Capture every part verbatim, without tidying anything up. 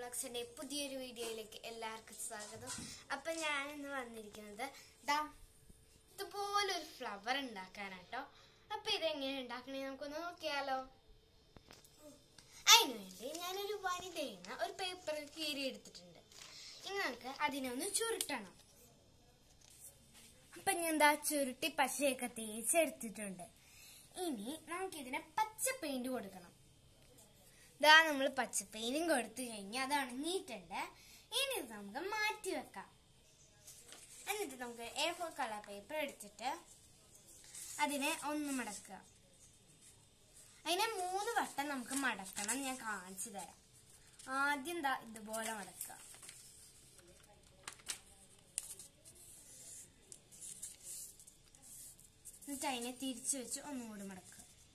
വ്ളോഗ്സിന്റെ പുതിയൊരു വീഡിയോയിലേക്ക് എല്ലാവർക്കും സ്വാഗതം. അപ്പൊ ഞാൻ ഇന്ന് വന്നിരിക്കുന്നത് ദാ ഇതുപോലൊരു ഫ്ലവർ ഉണ്ടാക്കാനാട്ടോ. അപ്പൊ ഇതെങ്ങനെ ഉണ്ടാക്കണേ നമുക്കൊന്ന് നോക്കിയാലോ. അതിനുവേണ്ടി ഞാനൊരു വനിതയുന്ന ഒരു പേപ്പറിൽ കീറി എടുത്തിട്ടുണ്ട്. ഇനി നമുക്ക് അതിനെ ഒന്ന് ചുരുട്ടണം. അപ്പൊ ഞാൻ എന്താ ചുരുട്ടി പശയൊക്കെ തേച്ചെടുത്തിട്ടുണ്ട്. ഇനി നമുക്കിതിനെ പച്ച പെയിന്റ് കൊടുക്കണം. ഇതാ നമ്മൾ പച്ച പെയിന്റും കൊടുത്തു കഴിഞ്ഞാൽ അത് ഉണങ്ങിയിട്ടുണ്ട്. ഇനി ഇത് നമുക്ക് മാറ്റി വെക്കാം. എന്നിട്ട് നമുക്ക് എ ഫോർ കളർ പേപ്പർ എടുത്തിട്ട് അതിനെ ഒന്ന് മടക്കുക. അതിനെ മൂന്ന് വട്ടം നമുക്ക് മടക്കണം. ഞാൻ കാണിച്ചു തരാം. ആദ്യം ദാ ഇതുപോലെ മടക്കുക. എന്നിട്ട് അതിനെ തിരിച്ചു വെച്ച് ഒന്നുകൂടി മടക്കുക.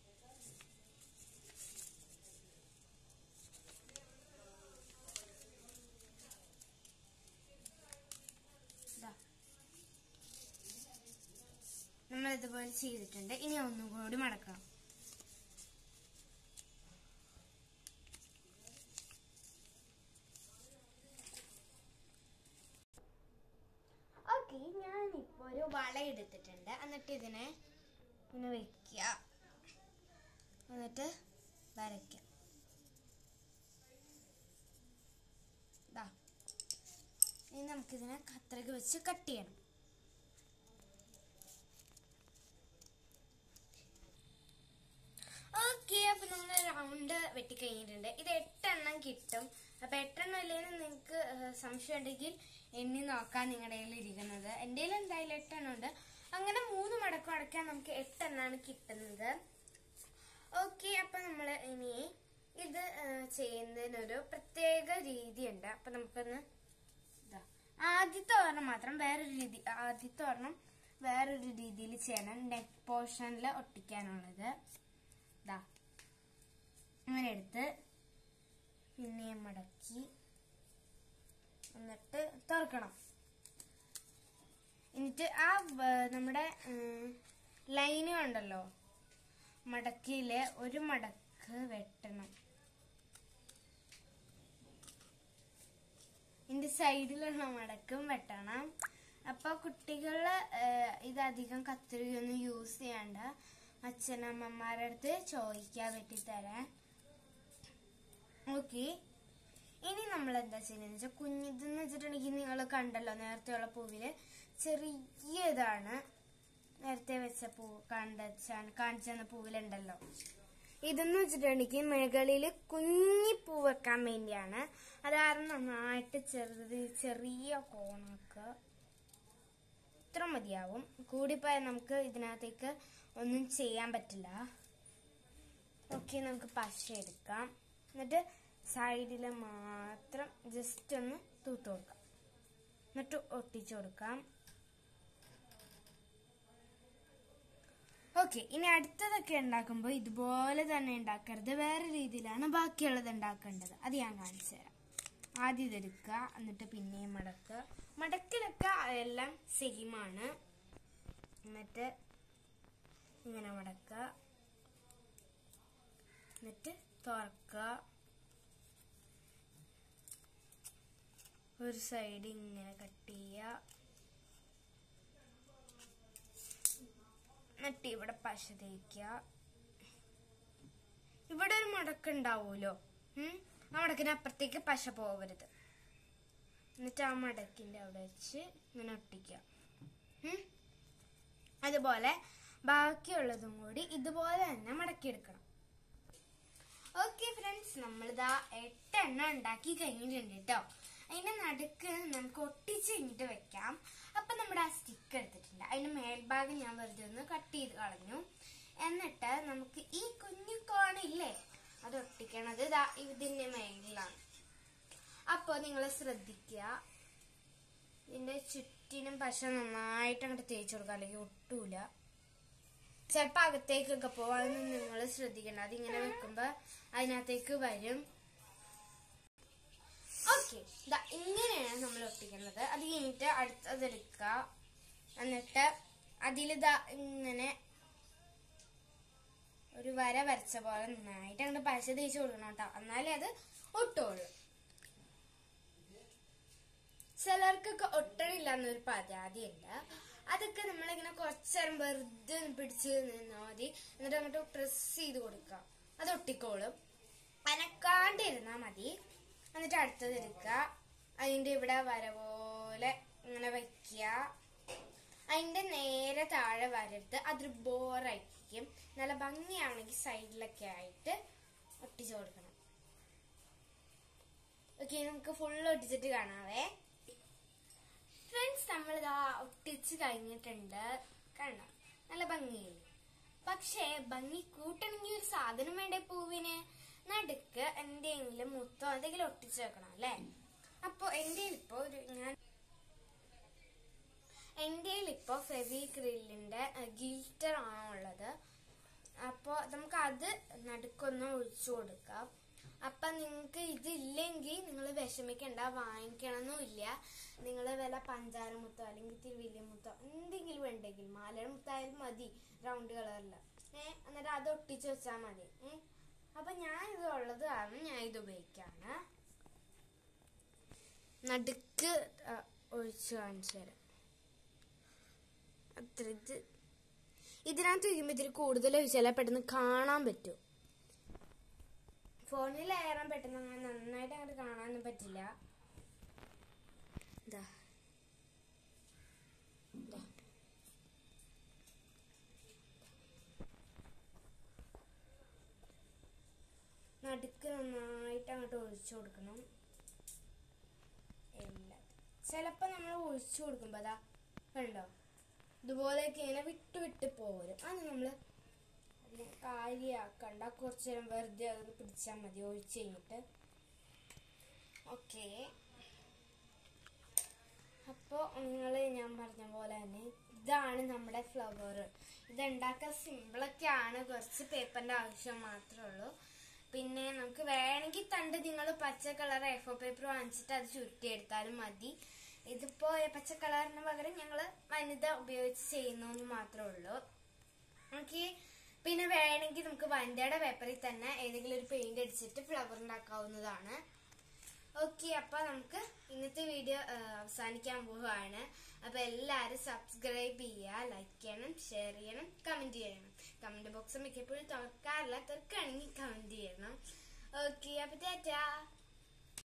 നമ്മൾ ഇതുപോലെ ചെയ്തിട്ടുണ്ട്. ഇനി ഒന്നും കൂടി മടക്കണം. ഓക്കെ, ഞാനിപ്പോ ഒരു വള എടുത്തിട്ടുണ്ട്. എന്നിട്ട് ഇതിനെ ഇങ്ങനെ വെക്കുക. എന്നിട്ട് വരയ്ക്കാം. ഇനി നമുക്കിതിനെ കത്രിക വെച്ച് കട്ട് ചെയ്യണം. ഓക്കെ, അപ്പൊ നമ്മൾ റൗണ്ട് വെട്ടിക്കഴിഞ്ഞിട്ടുണ്ട്. ഇത് എട്ടെണ്ണം കിട്ടും. അപ്പൊ എട്ടെണ്ണം ഇല്ലെങ്കിൽ നിങ്ങൾക്ക് സംശയം ഉണ്ടെങ്കിൽ എണ്ണി നോക്കാൻ നിങ്ങളുടെ കയ്യിൽ ഇരിക്കുന്നത്. എൻ്റെ കയ്യിൽ എന്തായാലും എട്ടെണ്ണം ഉണ്ട്. അങ്ങനെ മൂന്ന് മടക്കം അടയ്ക്കാൻ നമുക്ക് എട്ടെണ്ണാണ് കിട്ടുന്നത്. ഓക്കെ, അപ്പൊ നമ്മൾ ഇനി ഇത് ചെയ്യുന്നതിനൊരു പ്രത്യേക രീതിയുണ്ട്. അപ്പൊ നമുക്കൊന്ന് ഇതാ ആദ്യത്തെ ഒരെണ്ണം മാത്രം വേറൊരു രീതി ആദ്യത്തെ ഒരെണ്ണം വേറൊരു രീതിയിൽ ചെയ്യണം. നെക്ക് പോർഷനിൽ ഒട്ടിക്കാനുള്ളത് ഇതാ അങ്ങനെ എടുത്ത് പിന്നെയും മടക്കി എന്നിട്ട് തുറക്കണം. എന്നിട്ട് ആ നമ്മുടെ ലൈന് ഉണ്ടല്ലോ, മടക്കിയില് ഒരു മടക്ക് വെട്ടണം. ഇതിന്റെ സൈഡിലുള്ള മടക്കും വെട്ടണം. അപ്പൊ കുട്ടികള് ഇതധികം കത്രികയൊന്നും യൂസ് ചെയ്യണ്ട. അച്ഛനമ്മമാരുടെ അടുത്ത് ചോദിക്കാൻ വെട്ടി തരാൻ. ഓക്കെ, ഇനി നമ്മൾ എന്താ ചെയ്യുന്നത് വെച്ചാൽ കുഞ്ഞിതെന്ന് വെച്ചിട്ടുണ്ടെങ്കിൽ നിങ്ങൾ കണ്ടല്ലോ, നേരത്തെയുള്ള പൂവില് ചെറിയ ഇതാണ്. നേരത്തെ വെച്ച പൂ കണ്ടാണ് കാണിച്ചു തന്ന പൂവിലുണ്ടല്ലോ. ഇതെന്ന് വെച്ചിട്ടുണ്ടെങ്കിൽ മുകളിൽ കുഞ്ഞി പൂ വെക്കാൻ വേണ്ടിയാണ്. അത് കാരണം നന്നായിട്ട് ചെറുത് ചെറിയ കോണാക്കുക. ഇത്ര മതിയാവും. കൂടിപ്പോയാൽ നമുക്ക് ഇതിനകത്തേക്ക് ഒന്നും ചെയ്യാൻ പറ്റില്ല. ഓക്കെ, നമുക്ക് പശ എടുക്കാം. എന്നിട്ട് സൈഡിൽ മാത്രം ജസ്റ്റ് ഒന്ന് തൂത്ത് കൊടുക്കാം. എന്നിട്ട് ഒട്ടിച്ചു കൊടുക്കാം. ഓക്കെ, ഇനി അടുത്തതൊക്കെ ഉണ്ടാക്കുമ്പോൾ ഇതുപോലെ തന്നെ ഉണ്ടാക്കരുത്. വേറെ രീതിയിലാണ് ബാക്കിയുള്ളത് ഉണ്ടാക്കേണ്ടത്. അത് ഞാൻ കാണിച്ചു തരാം. ആദ്യം ഇതെടുക്കുക. എന്നിട്ട് പിന്നെയും മടക്കുക. മടക്കിലൊക്കെ എല്ലാം സെയിമാണ്. എന്നിട്ട് ഇങ്ങനെ മടക്കുക. എന്നിട്ട് തുറക്കുക. ഒരു സൈഡ് ഇങ്ങനെ കട്ട് ചെയ്യുക. എന്നിട്ട് ഇവിടെ പശ തേക്കുക. ഇവിടെ ഒരു മടക്കുണ്ടാവൂലോ, ആ മടക്കിന് അപ്പുറത്തേക്ക് പശ പോവരുത്. എന്നിട്ട് ആ മടക്കിന്റെ അവിടെ വെച്ച് ഇങ്ങനെ ഒട്ടിക്കുക. അതുപോലെ ബാക്കിയുള്ളതും കൂടി ഇതുപോലെ തന്നെ മടക്കിയെടുക്കണം. ഓക്കെ ഫ്രണ്ട്സ്, നമ്മളിതാ എട്ടെണ്ണം ഉണ്ടാക്കി കഴിഞ്ഞിട്ടുണ്ട് കേട്ടോ. അതിന്റെ നടുക്ക് നമുക്ക് ഒട്ടിച്ച് കഴിഞ്ഞിട്ട് വെക്കാം. അപ്പൊ നമ്മുടെ ആ സ്റ്റിക്ക് എടുത്തിട്ടുണ്ട്. അതിന്റെ മേൽഭാഗം ഞാൻ വെറുതെ ഒന്ന് കട്ട് ചെയ്ത് കളഞ്ഞു. എന്നിട്ട് നമുക്ക് ഈ കുഞ്ഞു കോണില്ലേ, അത് ഒട്ടിക്കണത് ഇതാ ഇതിന്റെ മേലിലാണ്. അപ്പൊ നിങ്ങൾ ശ്രദ്ധിക്കുക, ഇതിന്റെ ചുറ്റിനും പശ നന്നായിട്ട് അങ്ങോട്ട് തേച്ച് കൊടുക്കുക, അല്ലെങ്കിൽ ഒട്ടൂല. ചിലപ്പോ അകത്തേക്കൊക്കെ പോവാൻ നിങ്ങൾ ശ്രദ്ധിക്കണം. അതിങ്ങനെ വെക്കുമ്പോ അതിനകത്തേക്ക് വരും. ഓക്കെ, ഇങ്ങനെയാണ് നമ്മൾ ഒട്ടിക്കുന്നത്. അത് കഴിഞ്ഞിട്ട് അടുത്തതെടുക്കുക. എന്നിട്ട് അതിലിതാ ഇങ്ങനെ ഒരു വര വരച്ച പോലെ നന്നായിട്ട് അങ്ങോട്ട് പശ തേച്ച് കൊടുക്കണം കേട്ടോ. എന്നാലേ അത് ഒട്ടുള്ളൂ. ചിലർക്കൊക്കെ ഒട്ടണില്ല എന്നൊരു പരാതിയുണ്ട്. അതൊക്കെ നമ്മളിങ്ങനെ കുറച്ചേരം വെറുതെ പിടിച്ച് നിന്നാൽ മതി. എന്നിട്ട് അങ്ങോട്ട് പ്രസ് ചെയ്ത് കൊടുക്കുക, അത് ഒട്ടിക്കോളും. അനക്കാണ്ടിരുന്നാ മതി. എന്നിട്ട് അടുത്തത് എടുക്കുക, അതിന്റെ ഇവിടെ വര പോലെ ഇങ്ങനെ വെക്കുക. അതിന്റെ നേരെ താഴെ വരരുത്, അതൊരു ബോറായിരിക്കും. നല്ല ഭംഗിയാണെങ്കിൽ സൈഡിലൊക്കെ ആയിട്ട് ഒട്ടിച്ചു കൊടുക്കണം. ഓക്കെ, നമുക്ക് ഫുള്ള് ഒട്ടിച്ചിട്ട് കാണാവേ. ഫ്രണ്ട്സ്, നമ്മളിതാ ഒട്ടിച്ച് കഴിഞ്ഞിട്ടുണ്ട്. കണ്ടോ, നല്ല ഭംഗിയില്ല. പക്ഷേ ഭംഗി കൂട്ടണമെങ്കിൽ ഒരു സാധനം വേണ്ടേ പൂവിന്? നടുക്ക് എന്തെങ്കിലും മുത്തോ എന്തെങ്കിലും ഒട്ടിച്ചു വെക്കണം അല്ലേ? അപ്പൊ എന്റെ ഇപ്പോ ഒരു ഞാൻ എന്റെ ഇപ്പോ ഫെവിക്രിലിന്റെ ഗിൽറ്റർ ആണ് ഉള്ളത്. അപ്പൊ നമുക്ക് അത് നടുക്കൊന്ന് ഒഴിച്ചു കൊടുക്കാം. അപ്പൊ നിങ്ങൾക്ക് ഇതില്ലെങ്കിൽ നിങ്ങൾ വിഷമിക്കണ്ട, വാങ്ങിക്കണമെന്നില്ല. നിങ്ങൾ വല്ല പഞ്ചാര മുത്തോ അല്ലെങ്കിൽ ഇത്തിരി വലിയ മുത്തോ എന്തെങ്കിലും ഉണ്ടെങ്കിൽ മാലയുടെ മുത്തായാലും മതി, റൗണ്ട് കളറില്. ഏഹ് എന്നിട്ട് അത് ഒട്ടിച്ചു വെച്ചാൽ മതി. ഏഹ് അപ്പൊ ഞാൻ ഇത് ഉള്ളത് കാരണം ഞാൻ ഇത് ഉപയോഗിക്കാണ്. നടുക്ക് ഒഴിച്ചു കാണിച്ചു തരാം. അത്ര ഇത് ഇതിനകത്ത് വയ്ക്കുമ്പോ ഇതിൽ കൂടുതൽ ഒഴിച്ചാൽ പെട്ടെന്ന് കാണാൻ പറ്റും. ഫോണിൽ ഏറാൻ പെട്ടെന്ന് അങ്ങനെ നന്നായിട്ട് അങ്ങോട്ട് കാണാനൊന്നും പറ്റില്ല. ഇതാ നടുക്ക് നന്നായിട്ട് അങ്ങോട്ട് ഒഴിച്ചു കൊടുക്കണം. എല്ലാം ചിലപ്പോ നമ്മൾ ഒഴിച്ചു കൊടുക്കുമ്പോ അതാ കണ്ടോ, ഇതുപോലെയൊക്കെ ഇങ്ങനെ വിട്ട് വിട്ട് പോരും. അത് നമ്മള് കാര്യാക്കണ്ട, കുറച്ചു നേരം വെറുതെ അതൊന്ന് പിടിച്ചാൽ മതി ഒഴിച്ചു കഴിഞ്ഞിട്ട്. ഓക്കെ, അപ്പോ നിങ്ങൾ ഞാൻ പറഞ്ഞ പോലെ തന്നെ ഇതാണ് നമ്മുടെ ഫ്ലവർ. ഇതുണ്ടാക്കാൻ സിമ്പിളൊക്കെയാണ്, കുറച്ച് പേപ്പറിന്റെ ആവശ്യം മാത്രമേ ഉള്ളൂ. പിന്നെ നമുക്ക് വേണമെങ്കിൽ തണ്ട് നിങ്ങൾ പച്ച കളർ എ ഫോർ പേപ്പർ വാങ്ങിച്ചിട്ട് അത് ചുരുട്ടിയെടുത്താലും മതി. ഇതിപ്പോ പച്ച കളറിന് പകരം ഞങ്ങള് വനിത ഉപയോഗിച്ച് ചെയ്യുന്നു മാത്രമേ ഉള്ളൂ. ഓക്കെ, പിന്നെ വേണമെങ്കിൽ നമുക്ക് വനിതയുടെ പേപ്പറിൽ തന്നെ ഏതെങ്കിലും ഒരു പെയിന്റ് അടിച്ചിട്ട് ഫ്ലവർ ഉണ്ടാക്കാവുന്നതാണ്. ഓക്കെ, അപ്പൊ നമുക്ക് ഇന്നത്തെ വീഡിയോ അവസാനിക്കാൻ പോവുകയാണ്. അപ്പൊ എല്ലാരും സബ്സ്ക്രൈബ് ചെയ്യുക, ലൈക്ക് ചെയ്യണം, ഷെയർ ചെയ്യണം, കമന്റ് ചെയ്യണം. കമന്റ് ബോക്സ് മിക്കപ്പോഴും തുറക്കാറില്ല, തുറക്കുകയാണെങ്കിൽ കമന്റ് ചെയ്യണം. ഓക്കെ, അപ്പൊ ടാറ്റാ.